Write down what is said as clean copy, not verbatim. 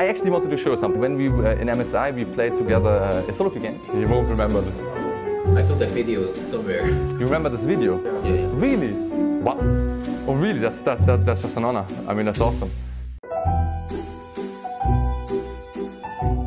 I actually wanted to show something. When we were in MSI, we played together a SoloQ game. You won't remember this. I saw the video somewhere. You remember this video? Yeah. Really? Wow. Oh really? That's just an honor. I mean, that's awesome.